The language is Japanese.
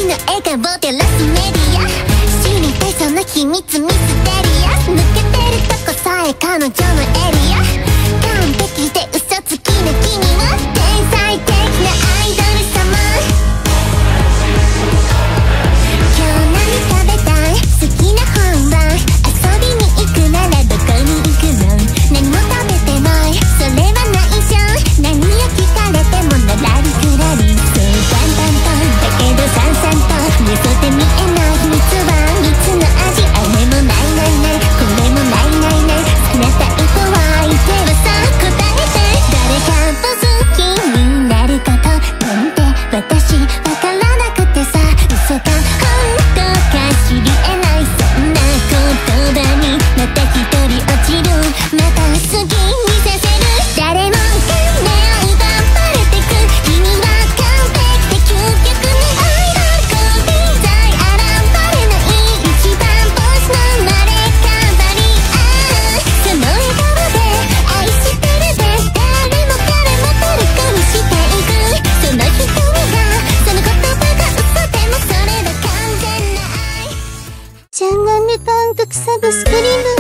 の笑顔照らすメディア、知りたいその秘密ミステリアス、抜けてるとこさえ彼女のエリア、完璧で嘘つきな君は天才的なアイドル様。今日何食べたい？好きな本は遊びに行くならどこに行くの？何も食べてない、それは内緒。何を聞かれてものらりくらり、そう簡単とだけどさんさんと嘘で見えない秘密は蜜の味、あれもないないない、これもないないない、好きなタイプは相手はさ答えて、誰かと好きになることなんて私わからなくてさ、嘘か本当か知り得ない、そんな言葉にまた一人落ちる、また好きにさせる、誰もが目を奪われてく、君は完璧で究極に愛がこう現在現れない一番ボスの生まれ変わり、その笑顔で愛してるで誰も彼も虜にしていく、その瞳がその言葉が嘘でもそれは完全な愛。 Jangan lupa untuk subscribe